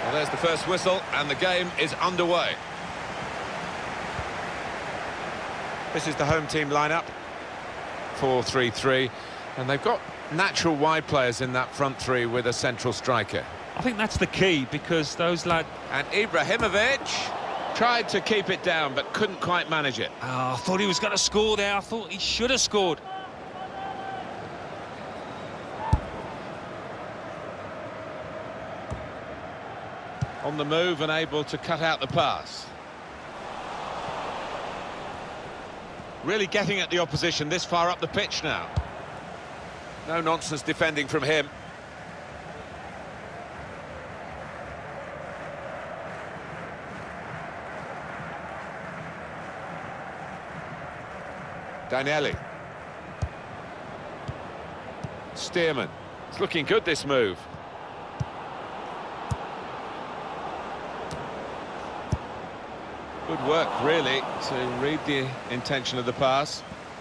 Well, there's the first whistle, and the game is underway. This is the home team lineup. 4-3-3, and they've got natural wide players in that front three with a central striker. I think that's the key, because those lads... And Ibrahimovic tried to keep it down, but couldn't quite manage it. Oh, I thought he was going to score there. I thought he should have scored. On the move and able to cut out the pass. Really getting at the opposition this far up the pitch now. No nonsense defending from him. Daniele. Stearman. It's looking good, this move. Good work, really, to read the intention of the pass.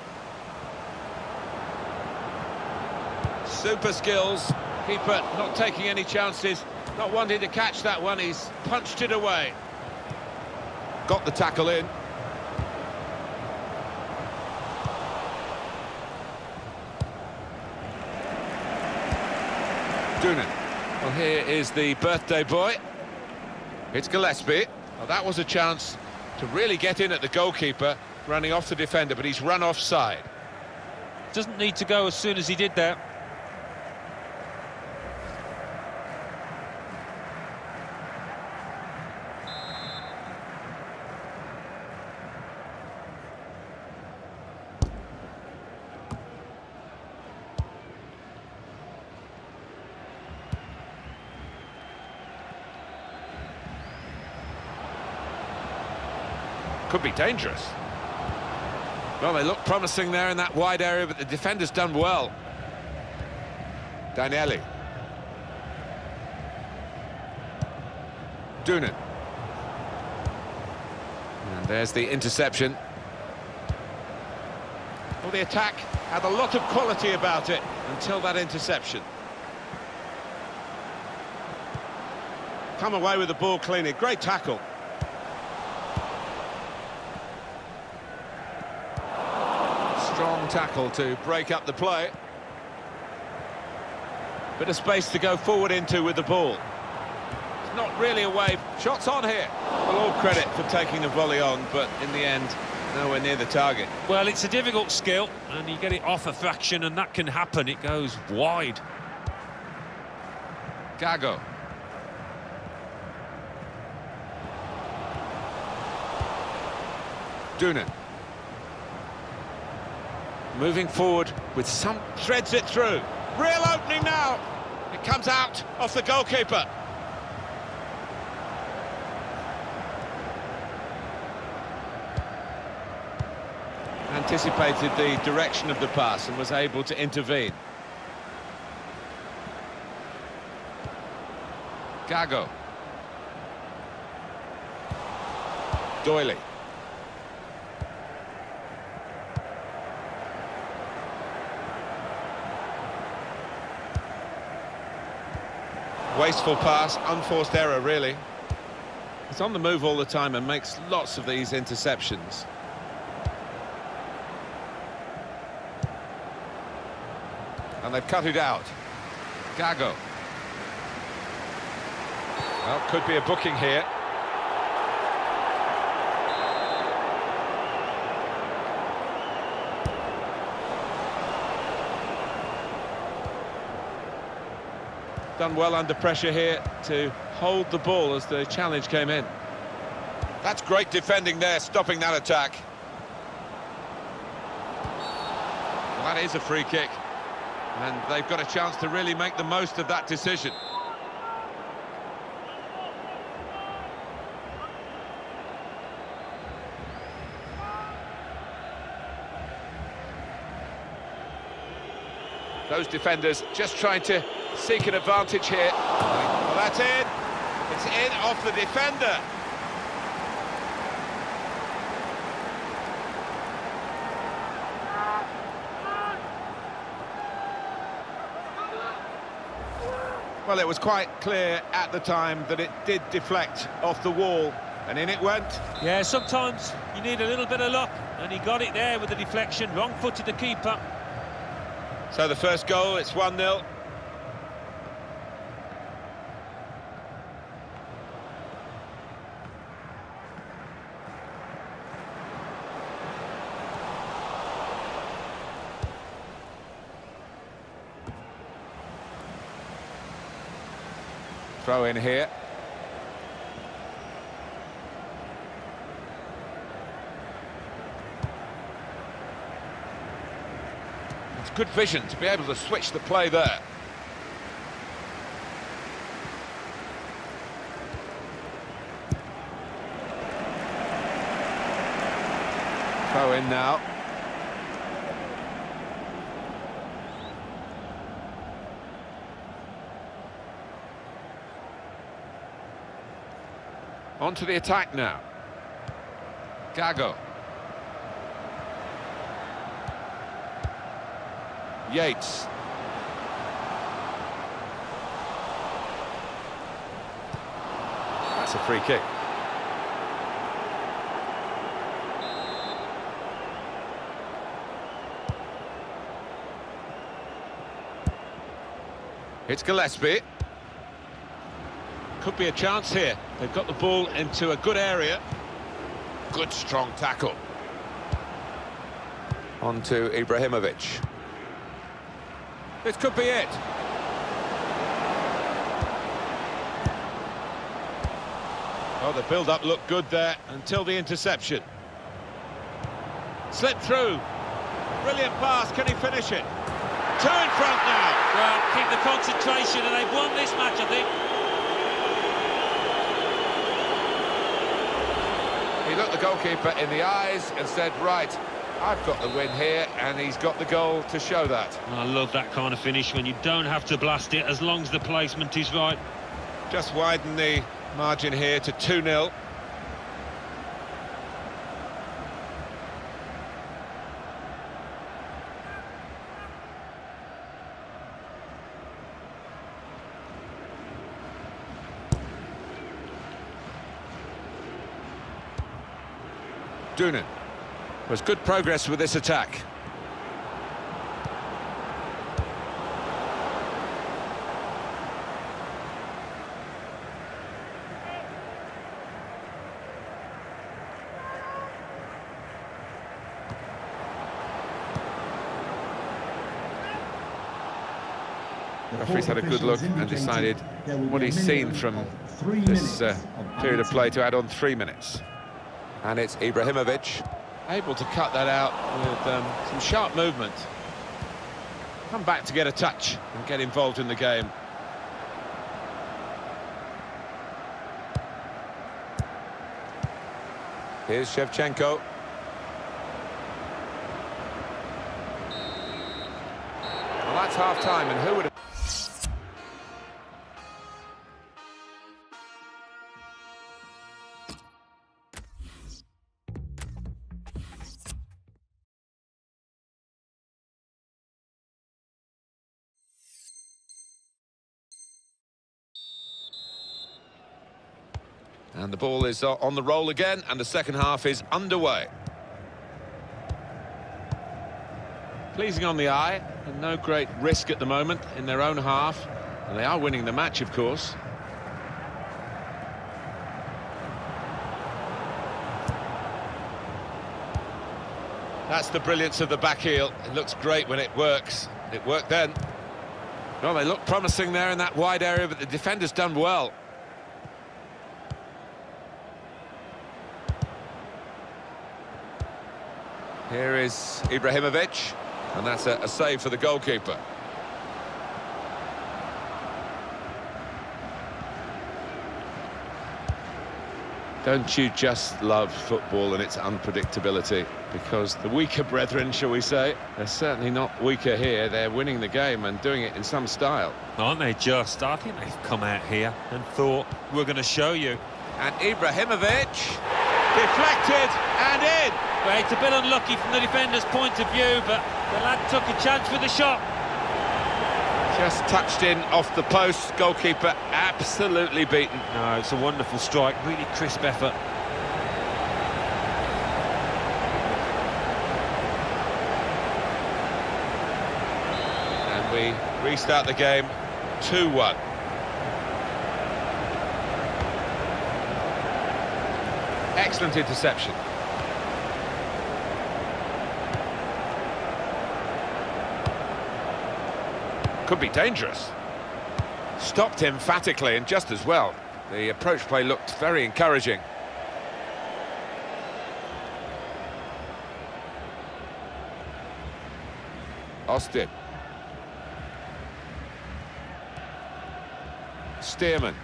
Super skills. Keeper not taking any chances, not wanting to catch that one. He's punched it away. Got the tackle in. Doonan. Well, here is the birthday boy. It's Gillespie. Well, that was a chance to really get in at the goalkeeper, running off the defender, but he's run offside. Doesn't need to go as soon as he did that. Could be dangerous. Well, they look promising there in that wide area, but the defender's done well. Daniele. Doonan. And there's the interception. Well, the attack had a lot of quality about it until that interception. Come away with the ball cleanly. Great tackle. Strong tackle to break up the play. Bit of space to go forward into with the ball. It's not really away. Shots on here. Well, all credit for taking the volley on, but in the end, nowhere near the target. Well, it's a difficult skill, and you get it off a fraction, and that can happen. It goes wide. Gago. Doonan. Moving forward with some... Threads it through. Real opening now. It comes out off the goalkeeper. Anticipated the direction of the pass and was able to intervene. Gago. Doyley. Wasteful pass, unforced error, really. He's on the move all the time and makes lots of these interceptions. And they've cut it out. Gago. Well, could be a booking here. Done well under pressure here to hold the ball as the challenge came in. That's great defending there, stopping that attack. Well, that is a free kick, and they've got a chance to really make the most of that decision. Those defenders just trying to seek an advantage here. Well, that's in. It's in off the defender. Well, it was quite clear at the time that it did deflect off the wall, and in it went. Yeah, sometimes you need a little bit of luck, and he got it there with the deflection. Wrong-footed the keeper. So the first goal, it's 1-0. Throw in here. It's good vision to be able to switch the play there. Throw in now. On to the attack now. Gago. Yates. That's a free kick. It's Gillespie. Could be a chance here. They've got the ball into a good area. Good strong tackle. On to Ibrahimovic. This could be it. Oh, the build-up looked good there until the interception. Slipped through. Brilliant pass. Can he finish it? Two in front now. Well, keep the concentration, and they've won this match, I think. He looked the goalkeeper in the eyes and said, right, I've got the win here, and he's got the goal to show that. I love that kind of finish when you don't have to blast it as long as the placement is right. Just widen the margin here to 2-0. Doonan. Was good progress with this attack. The referee's had a good look and decided what he's seen from this period of play to add on 3 minutes. And it's Ibrahimovic, able to cut that out with some sharp movement. Come back to get a touch and get involved in the game. Here's Shevchenko. Well, that's half-time, and who would have... And the ball is on the roll again, and the second half is underway. Pleasing on the eye, and no great risk at the moment in their own half. And they are winning the match, of course. That's the brilliance of the back heel. It looks great when it works. It worked then. Well, they look promising there in that wide area, but the defender's done well. Here is Ibrahimovic, and that's a save for the goalkeeper. Don't you just love football and its unpredictability? Because the weaker brethren, shall we say, they're certainly not weaker here. They're winning the game and doing it in some style. Aren't they just? I think they've come out here and thought, we're going to show you. And Ibrahimovic, deflected and in. Well, it's a bit unlucky from the defender's point of view, but the lad took a chance with the shot. Just touched in off the post, goalkeeper absolutely beaten. No, it's a wonderful strike, really crisp effort. And we restart the game 2-1. Excellent interception. Could be dangerous. Stopped emphatically and just as well. The approach play looked very encouraging. Austin. Stearman.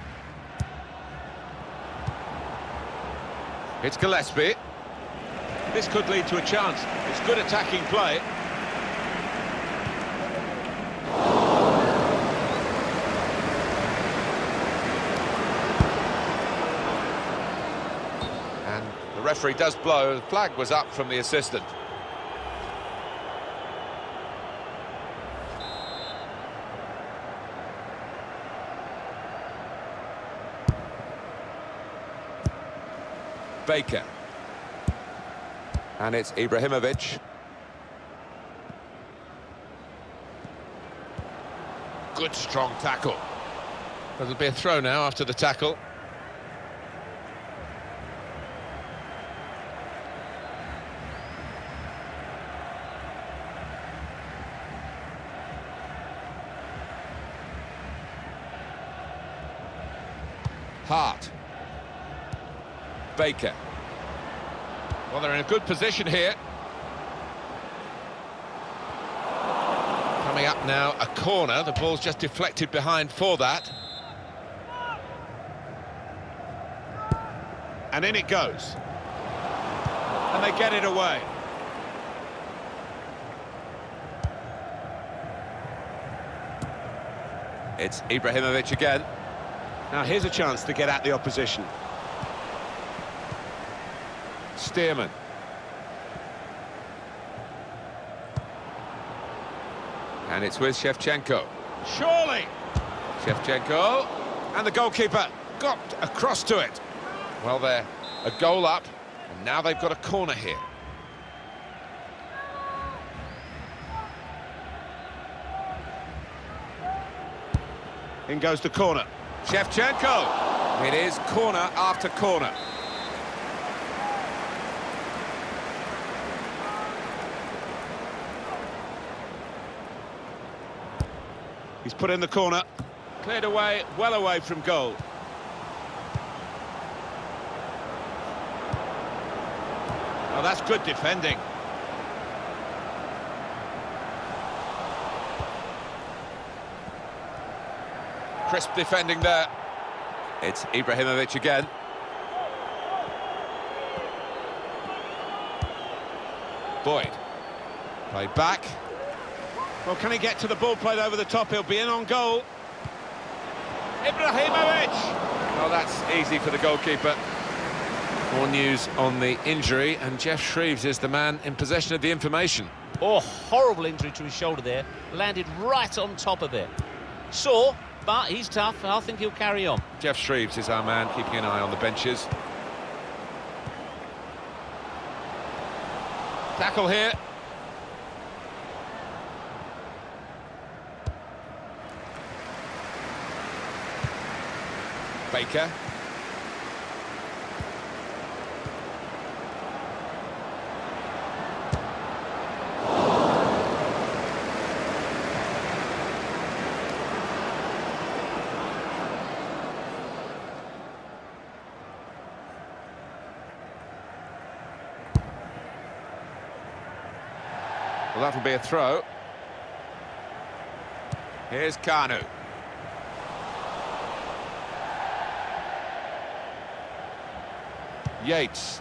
It's Gillespie. This could lead to a chance. It's good attacking play. And the referee does blow. The flag was up from the assistant. Baker. And it's Ibrahimovic. Good strong tackle. There'll be a throw now after the tackle. Hart. Baker. Well, they're in a good position here. Coming up now, a corner. The ball's just deflected behind for that. And in it goes. And they get it away. It's Ibrahimovic again. Now here's a chance to get at the opposition. Stearman. And it's with Shevchenko. Surely! Shevchenko. And the goalkeeper got across to it. Well, they're a goal up, and now they've got a corner here. In goes the corner. Shevchenko. It is corner after corner. He's put in the corner. Cleared away, well away from goal. Oh, that's good defending. Crisp defending there. It's Ibrahimovic again. Boyd. Played back. Well, can he get to the ball played over the top? He'll be in on goal. Ibrahimovic! Well, that's easy for the goalkeeper. More news on the injury, and Geoff Shreeves is the man in possession of the information. Oh, horrible injury to his shoulder there. Landed right on top of it. Sore, but he's tough. I think he'll carry on. Geoff Shreeves is our man, keeping an eye on the benches. Tackle here. Baker. Well, that'll be a throw. Here's Kanu. Yates.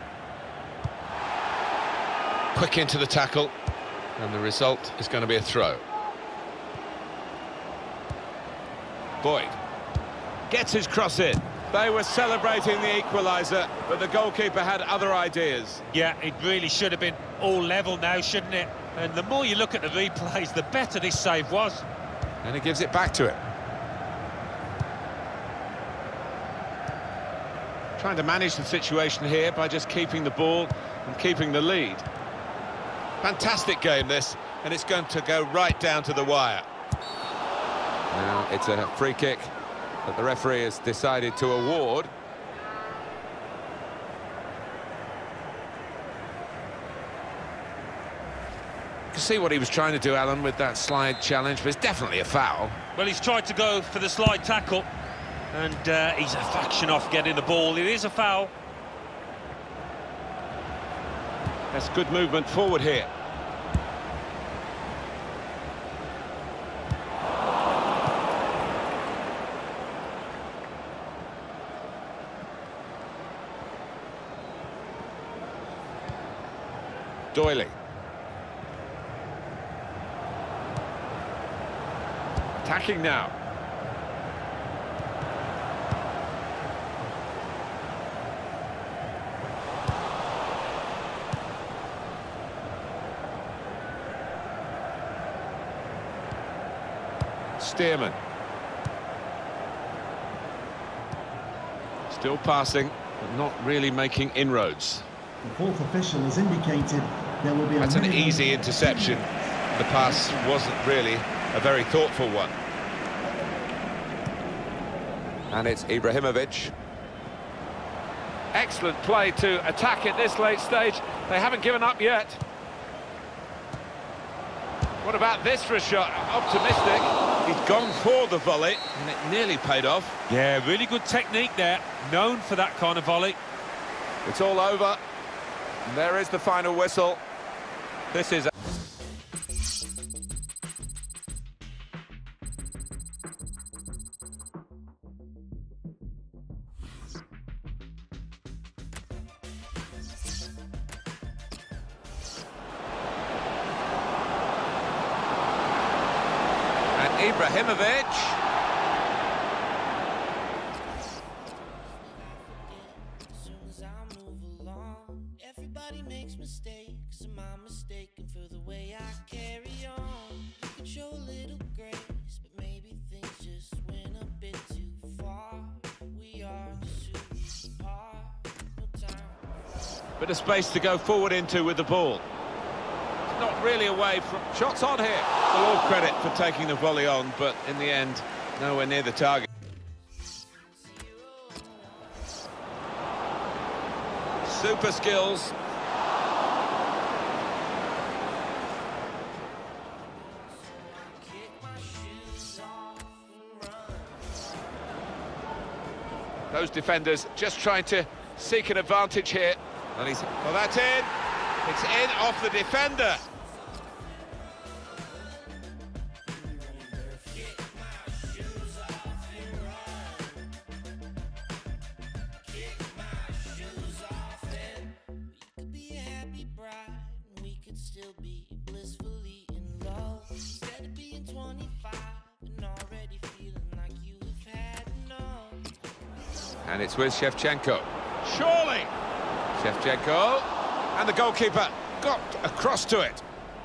Quick into the tackle, and the result is going to be a throw. Boyd. Gets his cross in. They were celebrating the equaliser, but the goalkeeper had other ideas. Yeah, it really should have been all level now, shouldn't it? And the more you look at the replays, the better this save was. And he gives it back to him. Trying to manage the situation here by just keeping the ball and keeping the lead. Fantastic game this, and it's going to go right down to the wire. Now it's a free kick that the referee has decided to award. You can see what he was trying to do, Alan, with that slide challenge, but it's definitely a foul. Well, he's tried to go for the slide tackle, and he's a fraction off getting the ball. It is a foul. That's good movement forward here. Doyley. Attacking now. Stearman. Still passing, but not really making inroads. The fourth official has indicated there will be That's an minimum... easy interception. The pass wasn't really a very thoughtful one. And it's Ibrahimovic. Excellent play to attack at this late stage. They haven't given up yet. What about this for a shot? Optimistic. He's gone for the volley, and it nearly paid off. Yeah, really good technique there. Known for that kind of volley. It's all over. And there is the final whistle. This is... And Ibrahimovic. Everybody makes mistakes. Am I mistaken for the way I carry on? You could show a little grace, but maybe things just went a bit too far. We are just apart. No time. Bit of space to go forward into with the ball. It's not really away from... Shots on here. Well, all credit for taking the volley on, but in the end, nowhere near the target. Super skills. Those defenders just trying to seek an advantage here. And he's... Well, that's in. It's in off the defender. Still be blissfully in love instead of being 25 and already feeling like you've had enough. And it's with Shevchenko. Surely. Shevchenko. And the goalkeeper got across to it.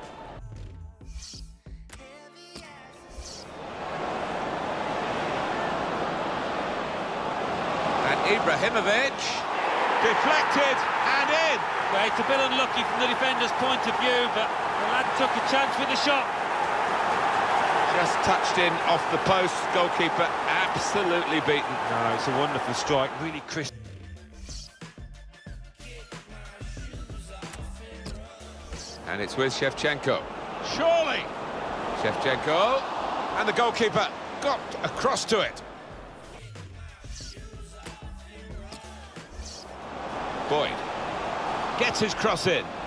And Ibrahimovic. Deflected and in. Well, it's a bit unlucky from the defender's point of view, but the lad took a chance with the shot. Just touched in off the post. Goalkeeper absolutely beaten. No, it's a wonderful strike, really crisp. And it's with Shevchenko. Surely. Shevchenko. And the goalkeeper got across to it. Boyd. Gets his cross in.